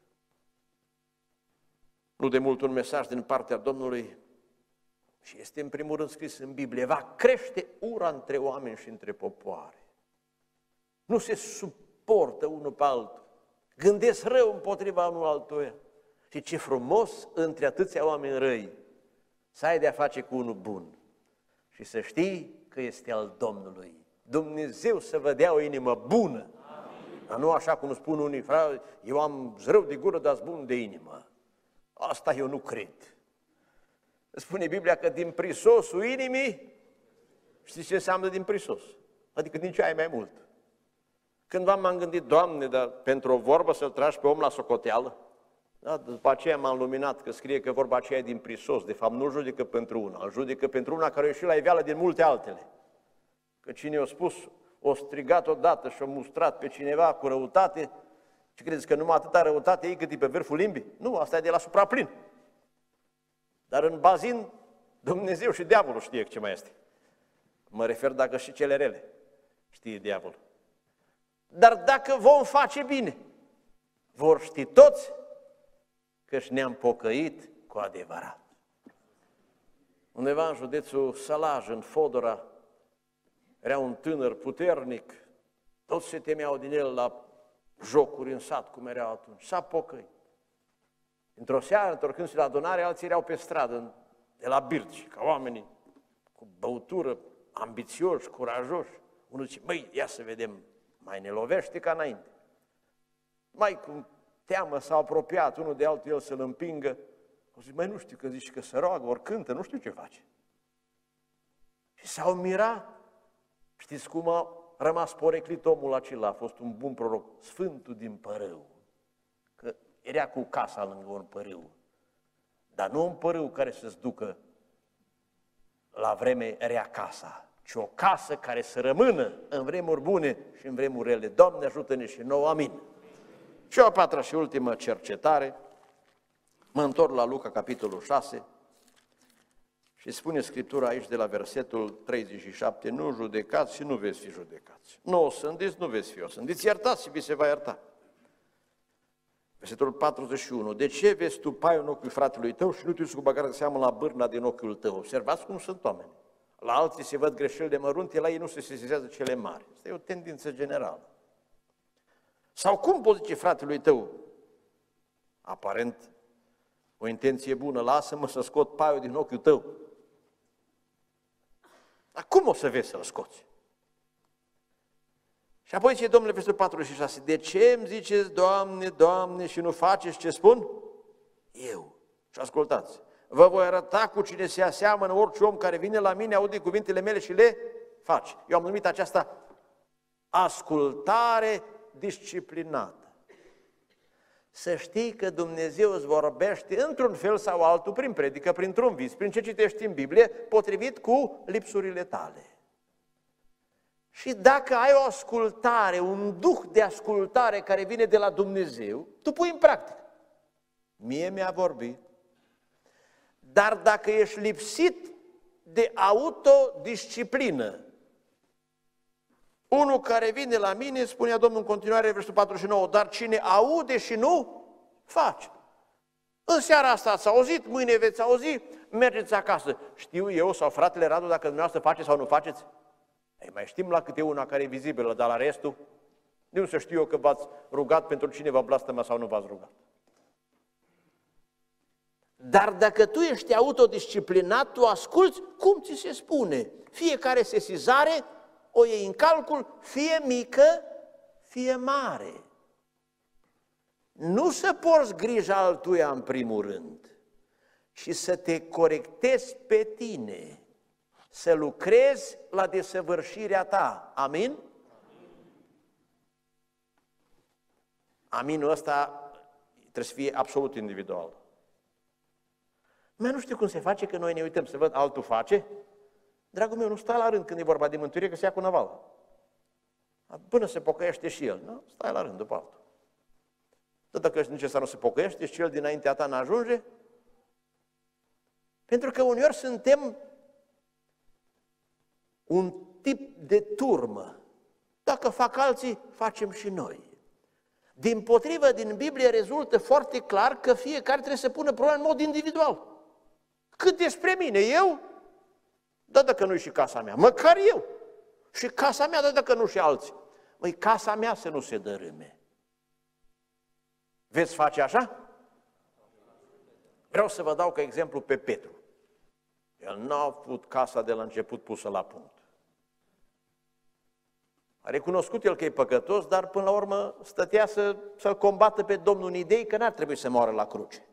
nu de mult un mesaj din partea Domnului și este în primul rând scris în Biblie, va crește ura între oameni și între popoare. Nu se suportă unul pe altul. Gândesc rău împotriva unul altuia. Și ce frumos între atâția oameni răi să ai de-a face cu unul bun și să știi că este al Domnului. Dumnezeu să vă dea o inimă bună. Amin. Dar nu așa cum spun unii, frate, eu am zrău de gură, dar bun de inimă. Asta eu nu cred. Spune Biblia că din prisosul inimii, știți ce înseamnă din prisos? Adică din ce ai mai mult. Cândva m-am gândit, Doamne, dar pentru o vorbă să-l tragi pe om la socoteală? Da, după aceea m-am luminat că scrie că vorba aceea e din prisos. De fapt, nu-l judecă pentru una, îl judecă pentru una care a ieșit la iveală din multe altele. Că cine a spus, o strigat odată și a mustrat pe cineva cu răutate, ce credeți că numai atâta răutate ei cât e pe vârful limbii? Nu, asta e de la supraplin. Dar în bazin, Dumnezeu și diavolul știe ce mai este. Mă refer dacă și cele rele știe diavolul. Dar dacă vom face bine, vor ști toți că-și ne-am pocăit cu adevărat. Undeva în județul Sălaj, în Fodora, era un tânăr puternic, toți se temeau din el la jocuri în sat, cum erau atunci. S-a pocăit. Într-o seară, întorcându-se la adunare, alții erau pe stradă, de la birci, ca oamenii cu băutură, ambițioși, curajoși. Unul zice, băi, ia să vedem, mai ne lovește ca înainte. Mai cum teamă s-a apropiat unul de altul, el să-l împingă. O zic, mai nu știu, că zici că se roagă, ori cântă, nu știu ce face. Și s-au mirat. Știți cum a rămas poreclit omul acela? A fost un bun proroc, Sfântul din Părâu. Că era cu casa lângă un părâu. Dar nu un părâu care să-ți ducă la vreme rea casa, ci o casă care să rămână în vremuri bune și în vremuri rele. Doamne, ajută-ne și nouă, amin. Și o a patra și ultimă cercetare, mă întorc la Luca, capitolul șase, și spune Scriptura aici de la versetul treizeci și șapte, nu judecați și nu veți fi judecați. Nu o sândiți, nu veți fi o sândiți, iertați și vi se va ierta. Versetul patruzeci și unu, de ce vezi tu pai în ochiul fratelui tău și nu te uiți cu băgare de seamă la bârna din ochiul tău? Observați cum sunt oameni. La alții se văd greșelile mărunte, la ei nu se sesizează cele mari. Asta e o tendință generală. Sau cum poți zice fratelui tău, aparent o intenție bună, lasă-mă să scot paiul din ochiul tău. Dar cum o să vezi să-l scoți? Și apoi zice Domnule, versetul patruzeci și șase, de ce îmi ziceți, Doamne, Doamne, și nu faceți ce spun? Eu. Și ascultați, vă voi arăta cu cine se aseamănă orice om care vine la mine, aude cuvintele mele și le face. Eu am numit aceasta ascultare disciplinată. Să știi că Dumnezeu îți vorbește într-un fel sau altul, prin predică, printr-un vis, prin ce citești în Biblie, potrivit cu lipsurile tale. Și dacă ai o ascultare, un duh de ascultare care vine de la Dumnezeu, tu pui în practică. Mie mi-a vorbit. Dar dacă ești lipsit de autodisciplină, unul care vine la mine, spunea Domnul în continuare, versetul patruzeci și nouă, dar cine aude și nu face. În seara asta ați auzit, mâine veți auzi, mergeți acasă. Știu eu sau fratele Radu dacă dumneavoastră faceți sau nu faceți? Ei, mai știm la câte una care e vizibilă, dar la restul, nu să știu eu că v-ați rugat pentru cine vă blastăma sau nu v-ați rugat. Dar dacă tu ești autodisciplinat, tu asculți cum ți se spune. Fiecare sesizare o iei în calcul, fie mică, fie mare. Nu să porți grija altuia în primul rând, ci să te corectezi pe tine, să lucrezi la desăvârșirea ta. Amin? Aminul ăsta trebuie să fie absolut individual. Mai nu știu cum se face că noi ne uităm să văd altul face. Dragul meu, nu stai la rând când e vorba de mântuire, că se ia cu năval. Până se pocăiește și el, nu? Stai la rând după altul. Tot dacă ești necesar nu se pocăiește și cel dinaintea ta n-ajunge. Pentru că uneori suntem un tip de turmă. Dacă fac alții, facem și noi. Dimpotrivă, din Biblie rezultă foarte clar că fiecare trebuie să pună problema în mod individual. Cât despre mine, eu, da dacă nu-i și casa mea, măcar eu. Și casa mea, da dacă nu și alții. Măi, casa mea să nu se dărâme. Veți face așa? Vreau să vă dau ca exemplu pe Petru. El n-a avut casa de la început pusă la punct. A recunoscut el că e păcătos, dar până la urmă stătea să, să-l combată pe Domnul în idei că n-ar trebui să moară la cruce.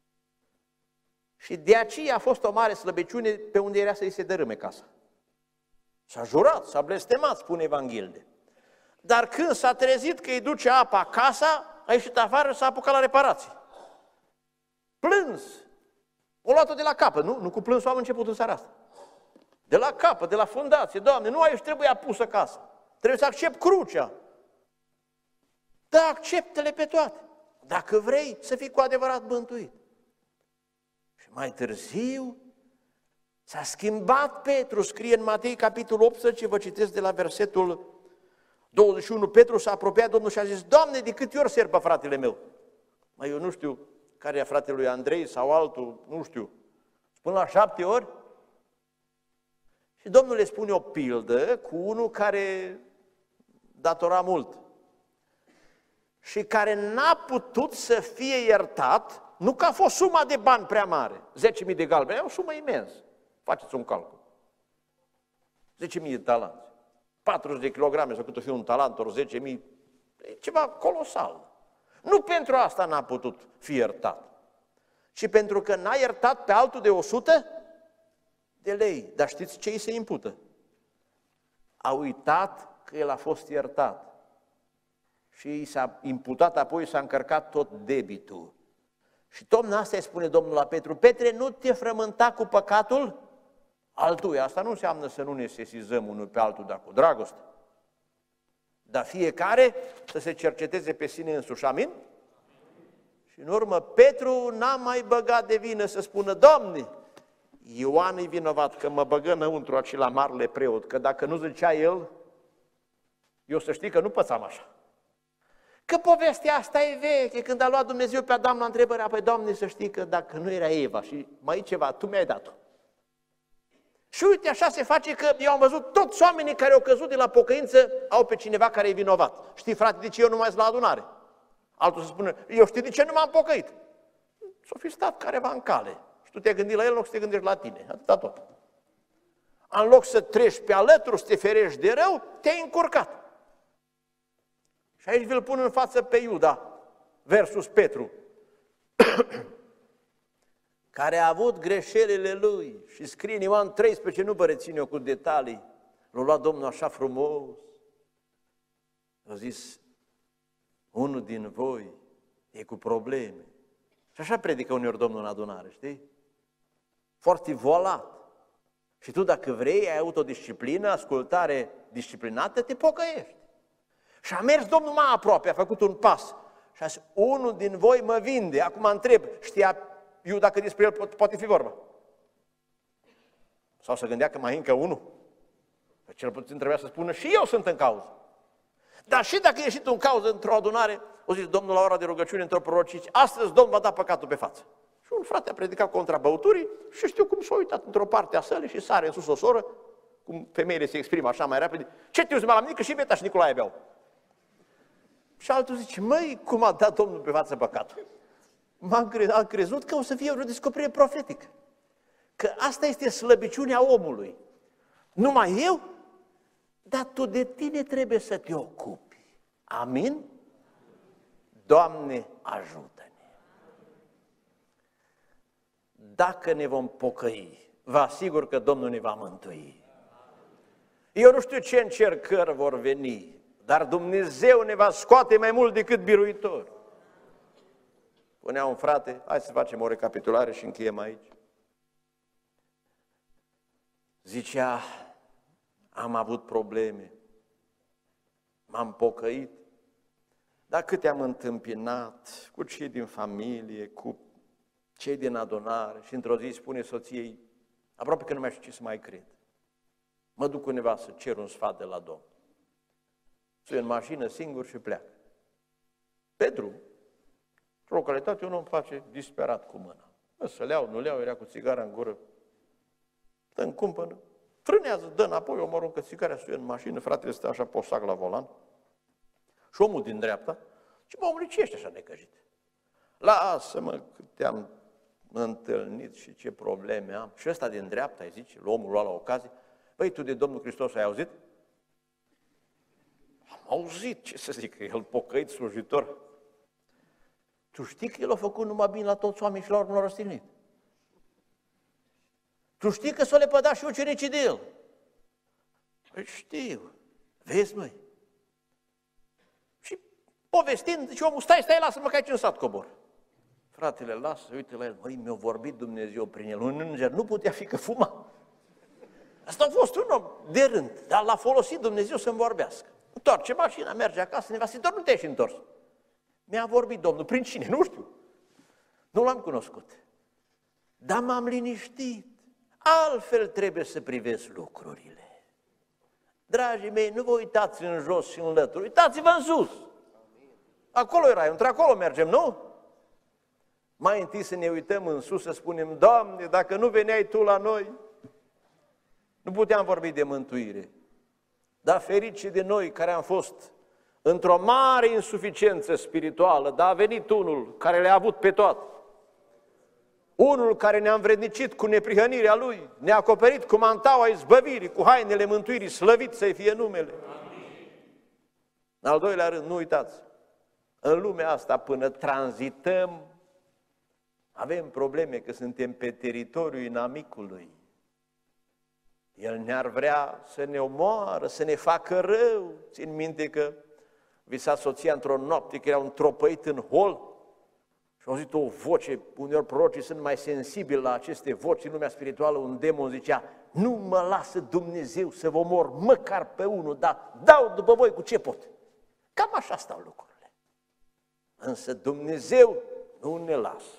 Și de aceea a fost o mare slăbiciune pe unde era să-i se dărâme casa. S-a jurat, s-a blestemat, spune Evanghelie. Dar când s-a trezit că îi duce apa casa, a ieșit afară și s-a apucat la reparații. Plâns. O luat-o de la capăt, nu? Nu cu plânsul am început în seara asta. De la capăt, de la fundație. Doamne, nu aici trebuie apusă casa. Trebuie să accept crucea. Da, acceptă-le pe toate. Dacă vrei să fii cu adevărat mântuit. Și mai târziu s-a schimbat Petru, scrie în Matei, capitolul optsprezece, vă citesc de la versetul douăzeci și unu, Petru s-a apropiat Domnul și a zis, Doamne, de câte ori serb pe fratele meu? Mai eu nu știu care e fratele lui Andrei sau altul, nu știu. Până la șapte ori? Și Domnul le spune o pildă cu unul care datora mult și care n-a putut să fie iertat, nu că a fost suma de bani prea mare, zece mii de galbeni, e o sumă imensă. Faceți un calcul. zece mii de talanți. patruzeci de kilograme, sau cât o fi un talent, ori zece mii, e ceva colosal. Nu pentru asta n-a putut fi iertat, ci pentru că n-a iertat pe altul de o sută de lei. Dar știți ce îi se impută? A uitat că el a fost iertat. Și i s-a imputat, apoi s-a încărcat tot debitul. Și tot asta îi spune Domnul la Petru, Petre, nu te frământa cu păcatul altuia. Asta nu înseamnă să nu ne sesizăm unul pe altul, dar cu dragoste. Dar fiecare să se cerceteze pe sine însuși, amin? Și în urmă, Petru n-a mai băgat de vină să spună, Doamne, Ioan e vinovat că mă băgă înăuntru acela marele preot, că dacă nu zicea el, eu să știi că nu pățam așa. Că povestea asta e veche, când a luat Dumnezeu pe Adam la întrebarea, păi Doamne, să știi că dacă nu era Eva și mai e ceva, Tu mi-ai dat-o. Și uite, așa se face că eu am văzut toți oamenii care au căzut de la pocăință au pe cineva care e vinovat. Știi, frate, de ce eu nu mai sunt la adunare? Altul să spună, eu știu de ce nu m-am pocăit. S-o fi stat careva în cale. Și tu te-ai gândit la el în loc să te gândești la tine. Atâta tot. În loc să treci pe alături, să te ferești de rău, te-ai încurcat. Și aici vi-l pun în față pe Iuda versus Petru. care a avut greșelile lui și scrie în Ioan treisprezece, nu vă rețin eu cu detalii, l-a luat Domnul așa frumos, a zis, unul din voi e cu probleme. Și așa predică uneori Domnul în adunare, știi? Foarte volat. Și tu dacă vrei, ai autodisciplină, ascultare disciplinată, te pocăiești. Și a mers Domnul mai aproape, a făcut un pas. Și a zis, unul din voi mă vinde. Acum întreb, știa Iuda că despre el poate fi vorba? Sau să gândea că mai încă unul? Că cel puțin trebuia să spună, și eu sunt în cauză. Dar și dacă ești tu în cauză într-o adunare, o zis Domnul la ora de rugăciune într-o prorocici, astăzi Domnul va da păcatul pe față. Și un frate a predicat contra băuturii și știu cum s-a uitat într-o parte a sălii și sare în sus o soră, cum femeile se exprimă așa mai repede, ce te uzi mai la mine, că și Beta și Nicolae beau. Și altul zice, măi, cum a dat Domnul pe față păcatul? M-am cre- am crezut că o să fie o descoperire profetică. Că asta este slăbiciunea omului. Numai eu? Dar tu de tine trebuie să te ocupi. Amin? Doamne, ajută-ne! Dacă ne vom pocăi, vă asigur că Domnul ne va mântui. Eu nu știu ce încercări vor veni, dar Dumnezeu ne va scoate mai mult decât biruitor. Punea un frate, hai să facem o recapitulare și încheiem aici. Zicea, am avut probleme, m-am pocăit, dar câte am întâmpinat cu cei din familie, cu cei din adunare și într-o zi spune soției, aproape că nu mai știu ce să mai cred. Mă duc undeva să cer un sfat de la Domnul. Sunt în mașină singur și pleacă. Pe drum, într-o localitate, un om face disperat cu mâna. Mă, să le iau, nu le iau, era cu țigara în gură. Dă-mi cumpănă, frânează, dă înapoi, eu mă aruncă țigarea, sunt în mașină, fratele stă așa posac la volan. Și omul din dreapta, și mă, omul, ce ești așa necăjit? Lasă-mă, că te-am întâlnit și ce probleme am. Și ăsta din dreapta, îi zice, omul lua la ocazie, băi, tu de Domnul Hristos ai auzit? Am auzit, ce să zic, el pocăit, slujitor. Tu știi că el a făcut numai bine la toți oamenii și la urmă l-a răstignit? Tu știi că s-o lepăda și ucenicii de el? Păi știu. Vezi, măi? Și povestind, zice omul, stai, stai, lasă-mă că aici în sat cobor. Fratele, lasă, uite la el, măi, mi-a vorbit Dumnezeu prin el, un înger nu putea fi că fuma. Asta a fost un om de rând, dar l-a folosit Dumnezeu să-mi vorbească. Întoarce mașina, merge acasă, nevastă, doar nu te-ai și întors. Mi-a vorbit Domnul, prin cine? Nu știu. Nu l-am cunoscut. Dar m-am liniștit. Altfel trebuie să privesc lucrurile. Dragii mei, nu vă uitați în jos și în lături, uitați-vă în sus. Acolo e raiul, într-acolo mergem, nu? Mai întâi să ne uităm în sus, să spunem, Doamne, dacă nu veneai Tu la noi, nu puteam vorbi de mântuire. Dar ferice de noi care am fost într-o mare insuficiență spirituală, dar a venit unul care le-a avut pe toate. Unul care ne-a învrednicit cu neprihănirea Lui, ne-a acoperit cu mantaua izbăvirii, cu hainele mântuirii, slăvit să-i fie numele. Amin. În al doilea rând, nu uitați, în lumea asta până tranzităm, avem probleme că suntem pe teritoriul inamicului. El ne-ar vrea să ne omoară, să ne facă rău. Țin minte că visa soția într-o noapte, că era un tropăit în hol și au auzit o voce, uneori prorocii sunt mai sensibili la aceste voci în lumea spirituală, un demon zicea, nu mă lasă Dumnezeu să vă omor măcar pe unul, dar dau după voi cu ce pot. Cam așa stau lucrurile. Însă Dumnezeu nu ne lasă.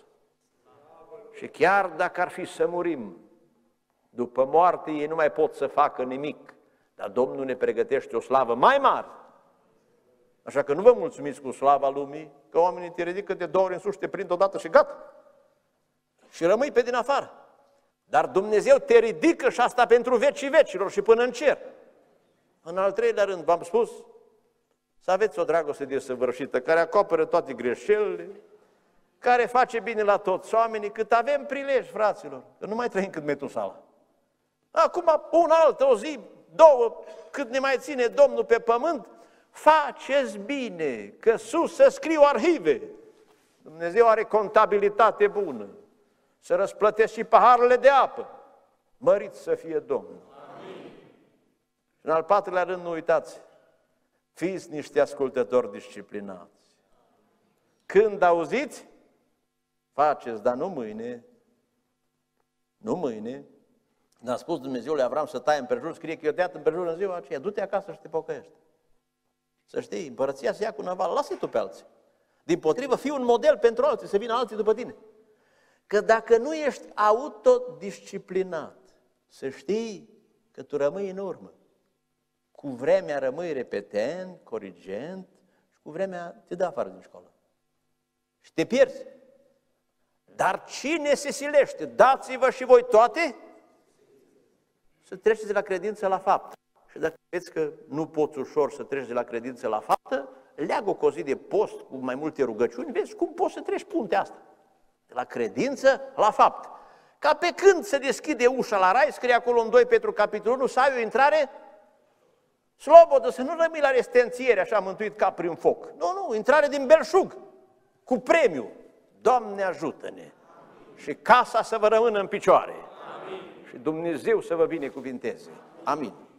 Și chiar dacă ar fi să murim, după moarte ei nu mai pot să facă nimic, dar Domnul ne pregătește o slavă mai mare. Așa că nu vă mulțumiți cu slava lumii, că oamenii te ridică de două ori în sus, te prind odată și gata. Și rămâi pe din afară. Dar Dumnezeu te ridică și asta pentru vecii vecilor și până în cer. În al treilea rând, v-am spus, să aveți o dragoste desăvârșită, care acoperă toate greșelile, care face bine la toți oamenii, cât avem prilej, fraților, că nu mai trăim cât Metusala. Acum, una altă, o zi, două, cât ne mai ține Domnul pe pământ, faceți bine, că sus să scriu arhive. Dumnezeu are contabilitate bună. să răsplătesc și paharele de apă. Mărit să fie Domnul. Amin. În al patrulea rând, nu uitați, fiți niște ascultători disciplinați. Când auziți, faceți, dar nu mâine. Nu mâine. Ne-a spus Dumnezeu lui Avram să taie împrejur, scrie că eu te-at împrejur în ziua aceea, du-te acasă și te pocăiești. Să știi, împărăția se ia cu naval, lasă-i tu pe alții. Dimpotrivă, fii un model pentru alții, să vină alții după tine. Că dacă nu ești autodisciplinat, să știi că tu rămâi în urmă. Cu vremea rămâi repetent, corigent și cu vremea te dă afară din școală. Și te pierzi. Dar cine se silește? Dați-vă și voi toate să treceți de la credință la faptă. Și dacă vezi că nu poți ușor să treci de la credință la faptă, leagă-o cu o zi de post, cu mai multe rugăciuni, vezi cum poți să treci puntea asta. De la credință la fapt. Ca pe când se deschide ușa la rai, scrie acolo în doi Petru capitolul unu, să ai o intrare slobodă, să nu rămâi la restențiere, așa mântuit ca prin foc. Nu, nu, intrare din belșug, cu premiu. Doamne ajută-ne! Și casa să vă rămână în picioare. Amin. Și Dumnezeu să vă binecuvinteze. Amin.